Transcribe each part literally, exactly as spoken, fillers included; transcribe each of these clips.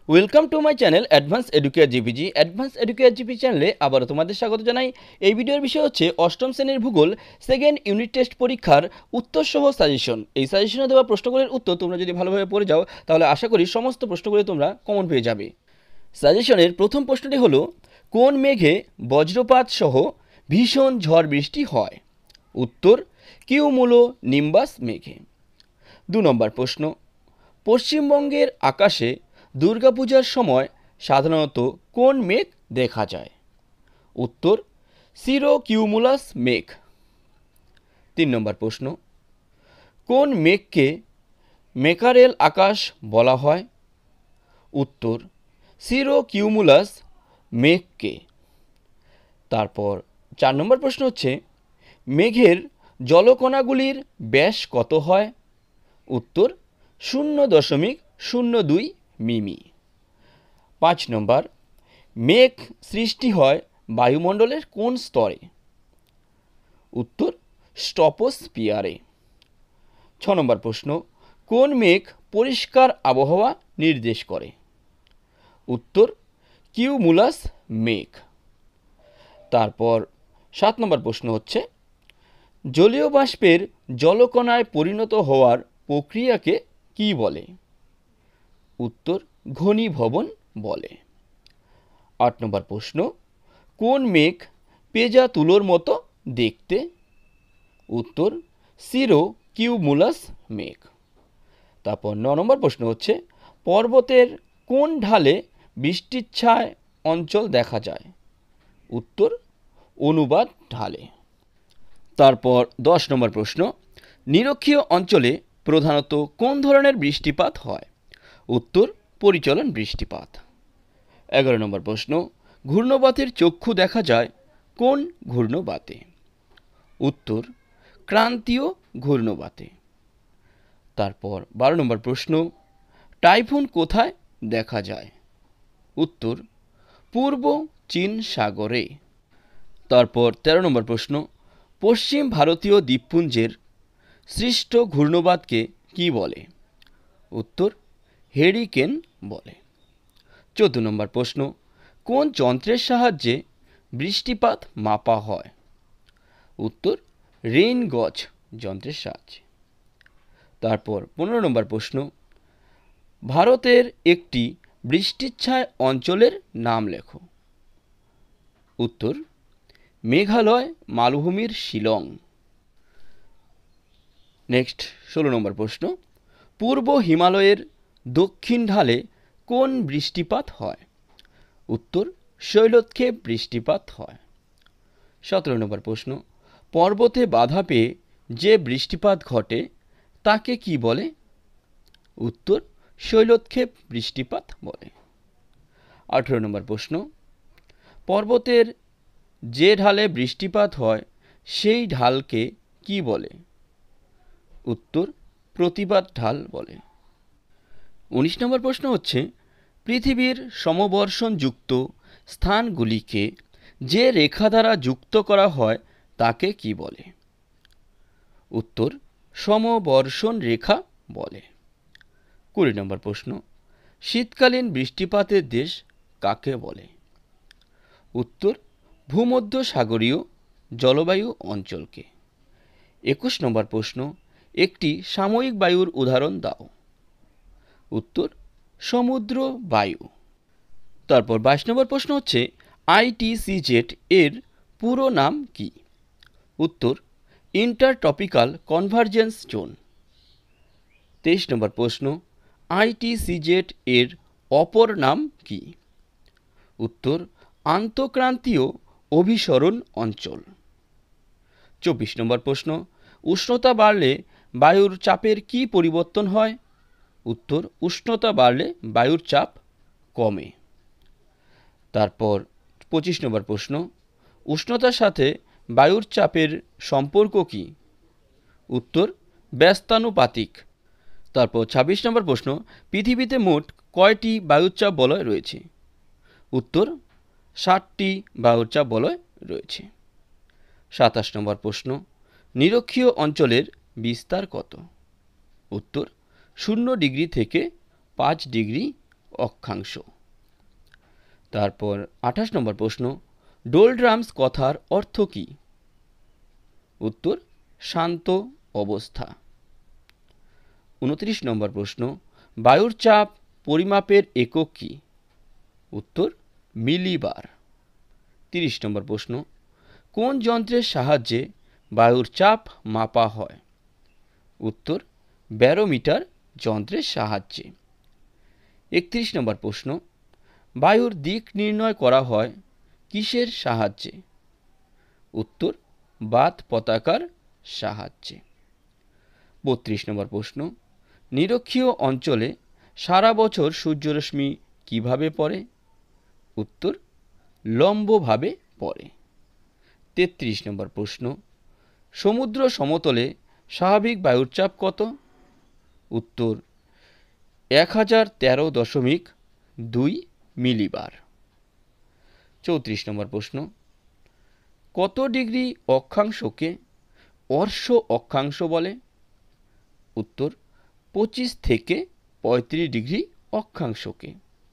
Welcome to my channel advance Educare GPG. Advance Educare GP চ্যানেলে আবারও তোমাদের স্বাগত জানাই। এই ভিডিওর বিষয় হচ্ছে অষ্টম শ্রেণীর ভূগোল সেকেন্ড ইউনিট টেস্ট পরীক্ষার উত্তরসহ সাজেশন। এই সাজেশনে দেওয়া প্রশ্নগুলির উত্তর তোমরা যদি ভালোভাবে পড়ে যাও তাহলে আশা করি সমস্ত প্রশ্নগুলি তোমরা কমন পেয়ে যাবে। সাজেশনের প্রথম প্রশ্নটি হলো, কোন মেঘে বজ্রপাত সহ ভীষণ ঝড় বৃষ্টি হয়? উত্তর, কিউমুলো নিম্বাস মেঘে। দু নম্বর প্রশ্ন, পশ্চিমবঙ্গের আকাশে দুর্গাপূজার সময় সাধারণত কোন মেঘ দেখা যায়? উত্তর, সিরোকিউমুলাস মেঘ। তিন নম্বর প্রশ্ন, কোন মেঘকে মেকারেল আকাশ বলা হয়? উত্তর, সিরোকিউমুলাস মেঘকে। তারপর চার নম্বর প্রশ্ন হচ্ছে, মেঘের জলকণাগুলির ব্যাস কত হয়? উত্তর, শূন্য দশমিক শূন্য দুই মিমি। পাঁচ নম্বর, মেঘ সৃষ্টি হয় বায়ুমণ্ডলের কোন স্তরে? উত্তর, স্ট্রপোস্ফিয়ারে। ছ নম্বর প্রশ্ন, কোন মেঘ পরিষ্কার আবহাওয়া নির্দেশ করে? উত্তর, কিউমুলাস মেঘ। তারপর সাত নম্বর প্রশ্ন হচ্ছে, জলীয় বাষ্পের জলকণায় পরিণত হওয়ার প্রক্রিয়াকে কি বলে? উত্তর, ঘনীভবন বলে। আট নম্বর প্রশ্ন, কোন মেঘ পেঁজা তুলোর মতো দেখতে? উত্তর, সিরোকিউমুলাস মেঘ। তারপর ন নম্বর প্রশ্ন হচ্ছে, পর্বতের কোন ঢালে বৃষ্টিচ্ছায় অঞ্চল দেখা যায়? উত্তর, অনুবাদ ঢালে। তারপর দশ নম্বর প্রশ্ন, নিরক্ষীয় অঞ্চলে প্রধানত কোন ধরনের বৃষ্টিপাত হয়? উত্তর, পরিচলন বৃষ্টিপাত। এগারো নম্বর প্রশ্ন, ঘূর্ণবাতের চক্ষু দেখা যায় কোন ঘূর্ণবাতে? উত্তর, ক্রান্তীয় ঘূর্ণবাতে। তারপর বারো নম্বর প্রশ্ন, টাইফুন কোথায় দেখা যায়? উত্তর, পূর্ব চীন সাগরে। তারপর তেরো নম্বর প্রশ্ন, পশ্চিম ভারতীয় দ্বীপপুঞ্জের সৃষ্ট ঘূর্ণবাতকে কি বলে? উত্তর, হেরিকেন বলে। চোদ্দ নম্বর প্রশ্ন, কোন যন্ত্রের সাহায্যে বৃষ্টিপাত মাপা হয়? উত্তর, রেইন গজ যন্ত্রের সাহায্যে। তারপর পনেরো নম্বর প্রশ্ন, ভারতের একটি বৃষ্টিচ্ছায় অঞ্চলের নাম লেখো। উত্তর, মেঘালয় মালভূমির শিলং। নেক্সট ষোলো নম্বর প্রশ্ন, পূর্ব হিমালয়ের দক্ষিণ ঢালে কোন বৃষ্টিপাত হয়? উত্তর, শৈলক্ষেপ বৃষ্টিপাত হয়। সতেরো নম্বর প্রশ্ন, পর্বতে বাধা পেয়ে যে বৃষ্টিপাত ঘটে তাকে কি বলে? উত্তর, শৈলক্ষেপ বৃষ্টিপাত বলে। আঠেরো নম্বর প্রশ্ন, পর্বতের যে ঢালে বৃষ্টিপাত হয় সেই ঢালকে কি বলে? উত্তর, প্রতিবাদ ঢাল বলে। উনিশ নম্বর প্রশ্ন হচ্ছে, পৃথিবীর সমবর্ষণযুক্ত স্থানগুলিকে যে রেখা দ্বারা যুক্ত করা হয় তাকে কি বলে? উত্তর, সমবর্ষণ রেখা বলে। কুড়ি নম্বর প্রশ্ন, শীতকালীন বৃষ্টিপাতের দেশ কাকে বলে? উত্তর, ভূমধ্যসাগরীয় জলবায়ু অঞ্চলকে। একুশ নম্বর প্রশ্ন, একটি সাময়িক বায়ুর উদাহরণ দাও। উত্তর, সমুদ্র বায়ু। তারপর বাইশ নম্বর প্রশ্ন হচ্ছে, আইটিসিজেড এর পুরো নাম কি? উত্তর, ইন্টারট্রপিক্যাল কনভার্জেন্স জোন। তেইশ নম্বর প্রশ্ন, আইটিসিজেড এর অপর নাম কি? উত্তর, আন্তঃক্রান্তীয় অভিসরণ অঞ্চল। চব্বিশ নম্বর প্রশ্ন, উষ্ণতা বাড়লে বায়ুর চাপের কি পরিবর্তন হয়? উত্তর, উষ্ণতা বাড়লে বায়ুর চাপ কমে। তারপর পঁচিশ নম্বর প্রশ্ন, উষ্ণতার সাথে বায়ুর চাপের সম্পর্ক কি? উত্তর, ব্যস্তানুপাতিক। তারপর ছাব্বিশ নম্বর প্রশ্ন, পৃথিবীতে মোট কয়টি বায়ুচাপ বলয় রয়েছে? উত্তর, ষাটটি বায়ুচাপ বলয় রয়েছে। সাতাশ নম্বর প্রশ্ন, নিরক্ষীয় অঞ্চলের বিস্তার কত? উত্তর, শূন্য ডিগ্রি থেকে পাঁচ ডিগ্রি অক্ষাংশ। তারপর আঠাশ নম্বর প্রশ্ন, ডোলড্রামস কথার অর্থ কী? উত্তর শান্ত অবস্থা। উনত্রিশ নম্বর প্রশ্ন, বায়ুর চাপ পরিমাপের একক কী? উত্তর মিলিবার। তিরিশ নম্বর প্রশ্ন, কোন যন্ত্রের সাহায্যে বায়ুর চাপ মাপা হয়? উত্তর ব্যারোমিটার যন্ত্রের সাহায্যে। একত্রিশ নম্বর প্রশ্ন, বায়ুর দিক নির্ণয় করা হয় কিসের সাহায্যে? উত্তর বাত পতাকার সাহায্যে। বত্রিশ নম্বর প্রশ্ন, নিরক্ষীয় অঞ্চলে সারা বছর সূর্যরশ্মি কিভাবে পড়ে? উত্তর লম্বভাবে পড়ে। তেত্রিশ নম্বর প্রশ্ন, সমুদ্র সমতলে স্বাভাবিক বায়ুর চাপ কত? উত্তর এক হাজার তেরো দশমিক দুই মিলিবার। চৌত্রিশ নম্বর প্রশ্ন, কত ডিগ্রি অক্ষাংশকে অর্শ অক্ষাংশ বলে? উত্তর পঁচিশ থেকে পঁয়ত্রিশ ডিগ্রি অক্ষাংশকে।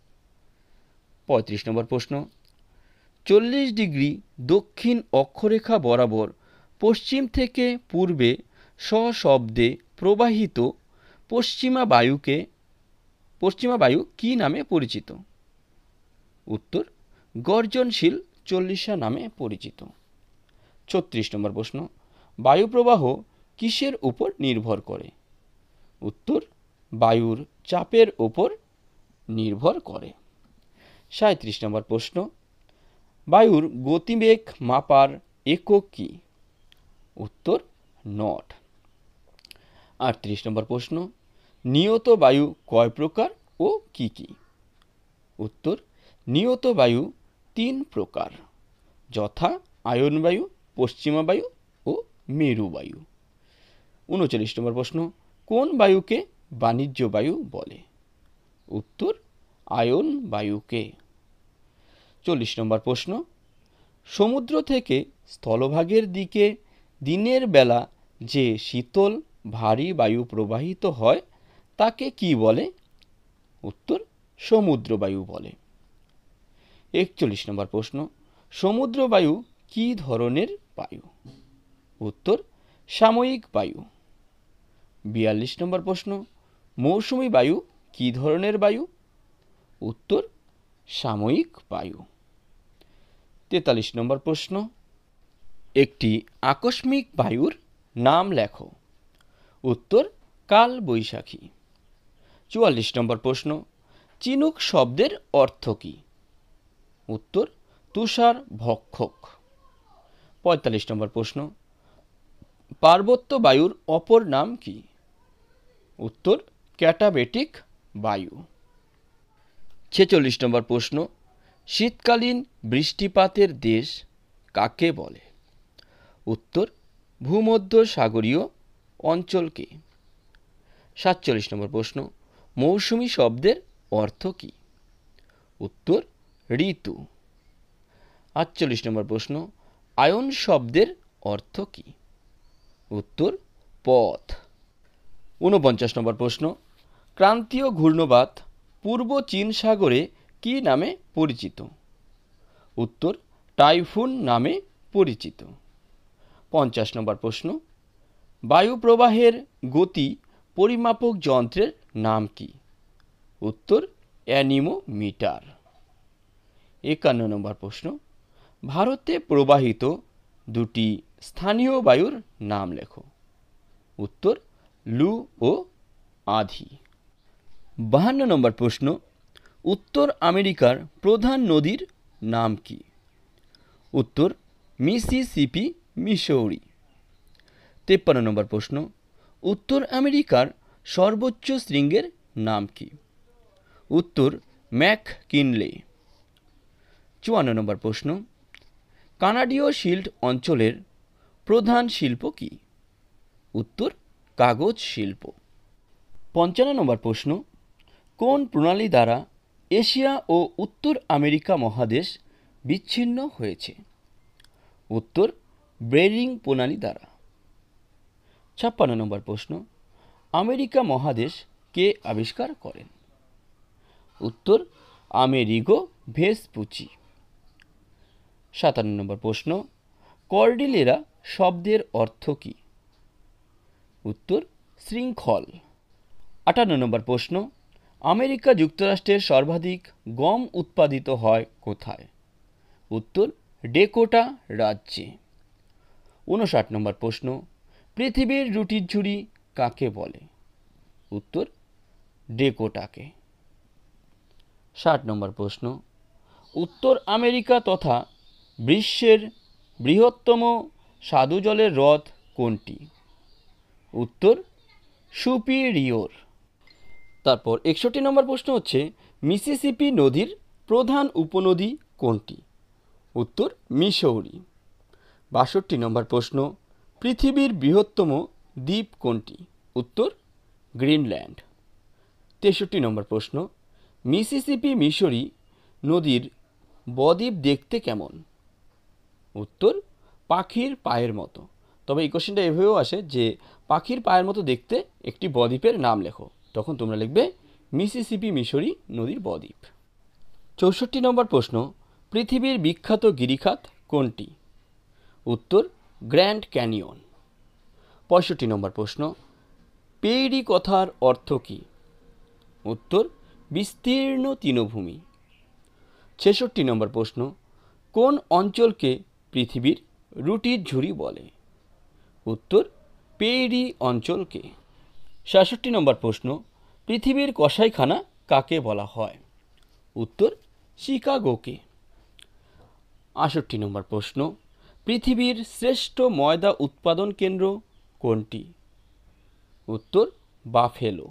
পঁয়ত্রিশ নম্বর প্রশ্ন, চল্লিশ ডিগ্রি দক্ষিণ অক্ষরেখা বরাবর পশ্চিম থেকে পূর্বে সশব্দে প্রবাহিত পশ্চিমা বায়ুকে পশ্চিমা বায়ু কী নামে পরিচিত? উত্তর গর্জনশীল চল্লিশা নামে পরিচিত। ছত্রিশ নম্বর প্রশ্ন, বায়ু প্রবাহ কিসের উপর নির্ভর করে? উত্তর বায়ুর চাপের উপর নির্ভর করে। সাঁইত্রিশ নম্বর প্রশ্ন, বায়ুর গতিবেগ মাপার একক কী? উত্তর নট। আটত্রিশ নম্বর প্রশ্ন, নিয়ত বায়ু কয় প্রকার ও কি কি? উত্তর নিয়ত বায়ু তিন প্রকার, যথা আয়ন বায়ু, পশ্চিমা বায়ু ও মেরু বায়ু। উনচল্লিশ নম্বর প্রশ্ন, কোন বায়ুকে বাণিজ্য বায়ু বলে? উত্তর আয়ন বায়ুকে। চল্লিশ নম্বর প্রশ্ন, সমুদ্র থেকে স্থলভাগের দিকে দিনের বেলা যে শীতল ভারী বায়ু প্রবাহিত হয় তাকে কি বলে? উত্তর সমুদ্র বায়ু বলে। একচল্লিশ নম্বর প্রশ্ন, সমুদ্র বায়ু কি ধরনের বায়ু? উত্তর সাময়িক বায়ু। বিয়াল্লিশ নম্বর প্রশ্ন, মৌসুমী বায়ু কি ধরনের বায়ু? উত্তর সাময়িক বায়ু। তেতাল্লিশ নম্বর প্রশ্ন, একটি আকস্মিক বায়ুর নাম লেখো। উত্তর কাল বৈশাখী। চুয়াল্লিশ নম্বর প্রশ্ন, চিনুক শব্দের অর্থ কী? উত্তর তুষার ভক্ষক। পঁয়তাল্লিশ নম্বর প্রশ্ন, পার্বত্য বায়ুর অপর নাম কি? উত্তর ক্যাটাবেটিক বায়ু। ছেচল্লিশ নম্বর প্রশ্ন, শীতকালীন বৃষ্টিপাতের দেশ কাকে বলে? উত্তর ভূমধ্যসাগরীয় অঞ্চলকে। সাতচল্লিশ নম্বর প্রশ্ন, মৌসুমী শব্দের অর্থ কী? উত্তর ঋতু। আটচল্লিশ নম্বর প্রশ্ন, আয়ন শব্দের অর্থ কী? উত্তর পথ। ঊনপঞ্চাশ নম্বর প্রশ্ন, ক্রান্তীয় ঘূর্ণবাত পূর্ব চীন সাগরে কি নামে পরিচিত? উত্তর টাইফুন নামে পরিচিত। পঞ্চাশ নম্বর প্রশ্ন, বায়ু প্রবাহের গতি পরিমাপক যন্ত্রের নাম কি? উত্তর অ্যানিমোমিটার। একান্ন নম্বর প্রশ্ন, ভারতে প্রবাহিত দুটি স্থানীয় বায়ুর নাম লেখো। উত্তর লু ও আধি। বাহান্ন নম্বর প্রশ্ন, উত্তর আমেরিকার প্রধান নদীর নাম কি? উত্তর মিসিসিপি মিসৌরি। তেপ্পান্ন নম্বর প্রশ্ন, উত্তর আমেরিকার সর্বোচ্চ শৃঙ্গের নাম কি? উত্তর ম্যাককিনলে। চুয়ান্ন নম্বর প্রশ্ন, কানাডীয় শিল্ড অঞ্চলের প্রধান শিল্প কি? উত্তর কাগজ শিল্প। পঞ্চান্ন নম্বর প্রশ্ন, কোন প্রণালী দ্বারা এশিয়া ও উত্তর আমেরিকা মহাদেশ বিচ্ছিন্ন হয়েছে? উত্তর বেরিং প্রণালী দ্বারা। ছাপ্পান্ন নম্বর প্রশ্ন, আমেরিকা মহাদেশ কে আবিষ্কার করেন? উত্তর আমেরিগো ভেসপুচি। সাতান্ন নম্বর প্রশ্ন, কর্ডিলেরা শব্দের অর্থ কী? উত্তর শৃঙ্খল। আটান্ন নম্বর প্রশ্ন, আমেরিকা যুক্তরাষ্ট্রের সর্বাধিক গম উৎপাদিত হয় কোথায়? উত্তর ডেকোটা রাজ্যে। উনষাট নম্বর প্রশ্ন, পৃথিবীর রুটির ঝুড়ি কাকে বলে? উত্তর ডেকোটাকে। ষাট নম্বর প্রশ্ন, উত্তর আমেরিকা তথা বিশ্বের বৃহত্তম স্বাদু জলের হ্রদ কোনটি? উত্তর সুপিরিয়র। তারপর একষট্টি নম্বর প্রশ্ন হচ্ছে, মিসিসিপি নদীর প্রধান উপনদী কোনটি? উত্তর মিসৌরি। বাষট্টি নম্বর প্রশ্ন, পৃথিবীর বৃহত্তম দ্বীপ কোনটি? উত্তর গ্রিনল্যান্ড। তেষট্টি নম্বর প্রশ্ন, মিসিসিপি মিসৌরি নদীর বদ্বীপ দেখতে কেমন? উত্তর পাখির পায়ের মতো। তবে এই কোশ্চেনটা এভাবেও আসে যে পাখির পায়ের মতো দেখতে একটি বদ্বীপের নাম লেখো, তখন তোমরা লিখবে মিসিসিপি মিসৌরি নদীর বদ্বীপ। চৌষট্টি নম্বর প্রশ্ন, পৃথিবীর বিখ্যাত গিরিখাত কোনটি? উত্তর গ্র্যান্ড ক্যানিয়ন। পঁয়ষট্টি নম্বর প্রশ্ন, পেইরি কথার অর্থ কী? উত্তর বিস্তীর্ণ তৃণভূমি। ছেষট্টি নম্বর প্রশ্ন, কোন অঞ্চলকে পৃথিবীর রুটির ঝুড়ি বলে? উত্তর পেইরি অঞ্চলকে। সাতষট্টি নম্বর প্রশ্ন, পৃথিবীর কসাইখানা কাকে বলা হয়? উত্তর শিকাগোকে। আটষট্টি নম্বর প্রশ্ন, পৃথিবীর শ্রেষ্ঠ ময়দা উৎপাদন কেন্দ্র কোনটি? উত্তর বাফেলো।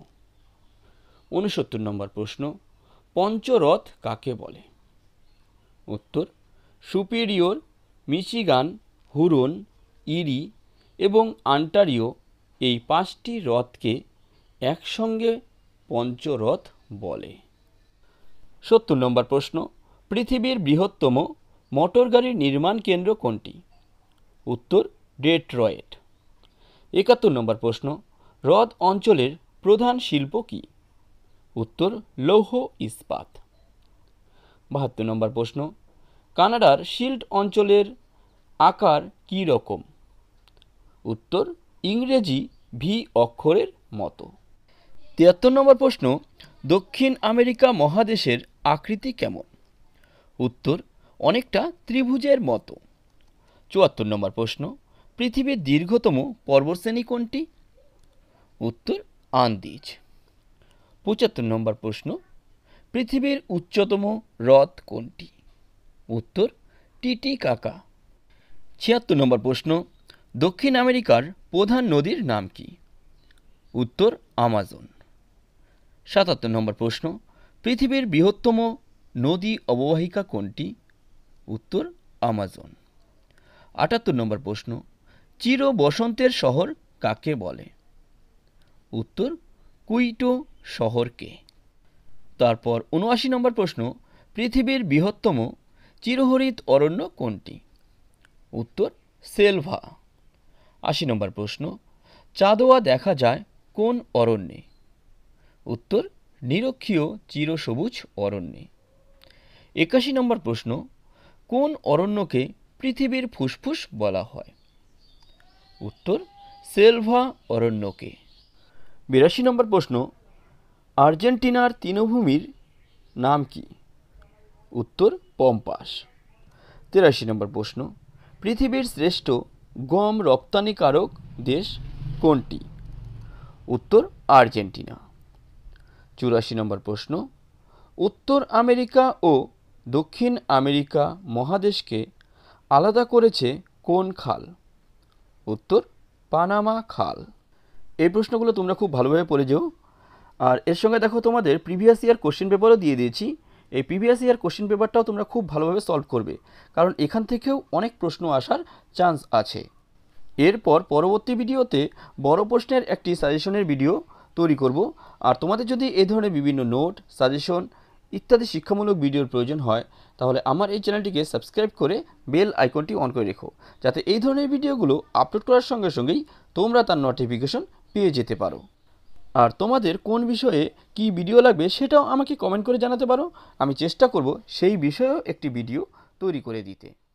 ঊনসত্তর নম্বর প্রশ্ন, পঞ্চরথ কাকে বলে? উত্তর সুপিরিয়র, মিচিগান, হুরন, ইরি এবং অন্টারিও এই পাঁচটি হ্রদকে একসঙ্গে পঞ্চরথ বলে। সত্তর নম্বর প্রশ্ন, পৃথিবীর বৃহত্তম মোটর গাড়ির নির্মাণ কেন্দ্র কোনটি? উত্তর ডেট্রয়েট। একাত্তর নম্বর প্রশ্ন, হ্রদ অঞ্চলের প্রধান শিল্প কী? উত্তর লৌহ ইস্পাত। বাহাত্তর নম্বর প্রশ্ন, কানাডার শিল্ড অঞ্চলের আকার কী রকম? উত্তর ইংরেজি ভি অক্ষরের মতো। তিয়াত্তর নম্বর প্রশ্ন, দক্ষিণ আমেরিকা মহাদেশের আকৃতি কেমন? উত্তর অনেকটা ত্রিভুজের মতো। চুয়াত্তর নম্বর প্রশ্ন, পৃথিবীর দীর্ঘতম পর্বতশ্রেণী কোনটি? উত্তর আন্দিজ। পঁচাত্তর নম্বর প্রশ্ন, পৃথিবীর উচ্চতম হ্রদ কোনটি? উত্তর টিটিকাকা। ছিয়াত্তর নম্বর প্রশ্ন, দক্ষিণ আমেরিকার প্রধান নদীর নাম কি? উত্তর আমাজন। সাতাত্তর নম্বর প্রশ্ন, পৃথিবীর বৃহত্তম নদী অববাহিকা কোনটি? উত্তর আমাজন। আটাত্তর নম্বর প্রশ্ন, চির বসন্তের শহর কাকে বলে? উত্তর কুইটো শহরকে। তারপর উনআশি নম্বর প্রশ্ন, পৃথিবীর বৃহত্তম চিরহরিত অরণ্য কোনটি? উত্তর সেলভা। আশি নম্বর প্রশ্ন, চাঁদোয়া দেখা যায় কোন অরণ্যে? উত্তর নিরক্ষীয় চিরসবুজ অরণ্যে। একাশি নম্বর প্রশ্ন, কোন অরণ্যকে পৃথিবীর ফুসফুস বলা হয়? উত্তর সেলভা অরণ্যকে। বিরাশি নম্বর প্রশ্ন, আর্জেন্টিনার তৃণভূমির নাম কি? উত্তর পম্পাস। তিরাশি নম্বর প্রশ্ন, পৃথিবীর শ্রেষ্ঠ গম রপ্তানিকারক দেশ কোনটি? উত্তর আর্জেন্টিনা। চুরাশি নম্বর প্রশ্ন, উত্তর আমেরিকা ও দক্ষিণ আমেরিকা মহাদেশকে আলাদা করেছে কোন খাল? উত্তর পানামা খাল। এই প্রশ্নগুলো তোমরা খুব ভালোভাবে পড়ে যেও। আর এর সঙ্গে দেখো তোমাদের প্রিভিয়াস ইয়ার কোশ্চেন পেপারও দিয়ে দিয়েছি। এই প্রিভিয়াস ইয়ার কোশ্চেন পেপারটাও তোমরা খুব ভালোভাবে সলভ করবে, কারণ এখান থেকেও অনেক প্রশ্ন আসার চান্স আছে। এরপর পরবর্তী ভিডিওতে বড় প্রশ্নের একটি সাজেশনের ভিডিও তৈরি করব। আর তোমাদের যদি এই ধরনের বিভিন্ন নোট, সাজেশন ইত্যাদি শিক্ষামূলক ভিডিওর প্রয়োজন হয়, তাহলে আমার এই চ্যানেলটিকে সাবস্ক্রাইব করে বেল আইকনটি অন করে রেখো, যাতে এই ধরনের ভিডিওগুলো আপলোড করার সঙ্গে সঙ্গেই তোমরা তার নোটিফিকেশন পেয়ে যেতে পারো। আর তোমাদের কোন বিষয়ে কি ভিডিও লাগবে সেটাও আমাকে কমেন্ট করে জানাতে পারো। আমি চেষ্টা করব সেই বিষয়েও একটি ভিডিও তৈরি করে দিতে।